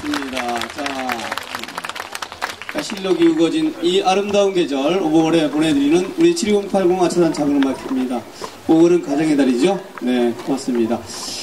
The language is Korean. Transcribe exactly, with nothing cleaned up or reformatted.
고맙습니다. 자, 자, 실록이 우거진 이 아름다운 계절 오월에 보내드리는 우리 칠공팔공 아차단 작은 음악입니다. 오월은 가정의 달이죠? 네, 고맙습니다.